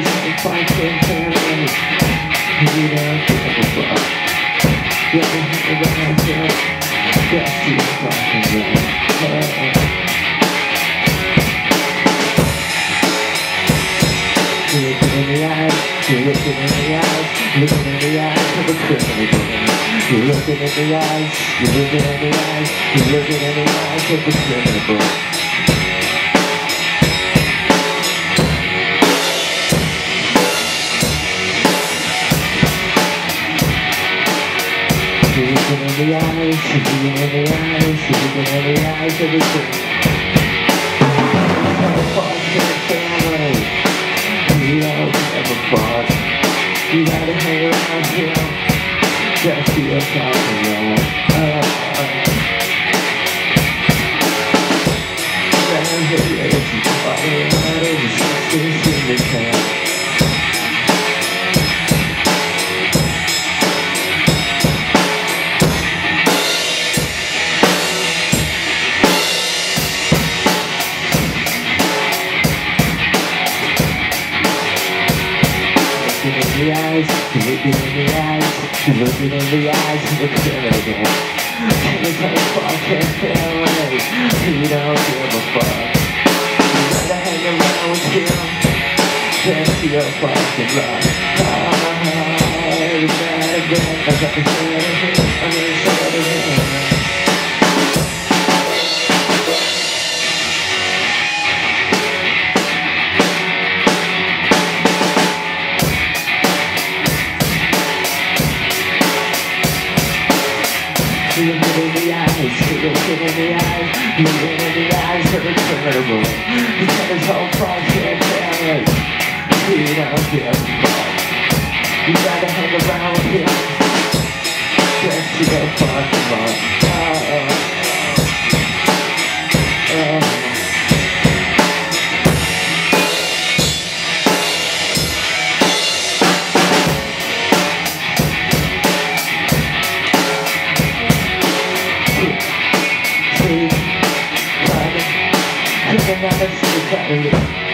if I can't tell you, you don't give a fuck. You're around here, that's you fucking right. You're looking in the eyes, you're looking in the eyes, looking in the eyes of a criminal. You're looking in the eyes, you're looking in the eyes, you're looking in the eyes of a criminal. You're looking in the eyes, you're looking in the eyes, you're looking in the eyes of a criminal. You don't give a fuck. You gotta hang around here, just be a fucking wrong. Looking in the eyes, looking in the eyes, looking in the eyes of the criminal. It's like fucking family, you don't give a fuck. You gotta hang around with him, just be a fucking rock. It's bad again, I got the feeling, I'm inside of him. Looking in the eyes, looking in the eyes, looking in the eyes of a criminal. Because it's all fucking family, you don't give a fuck. You gotta hang around with him, just to go fucking wrong. I'm not a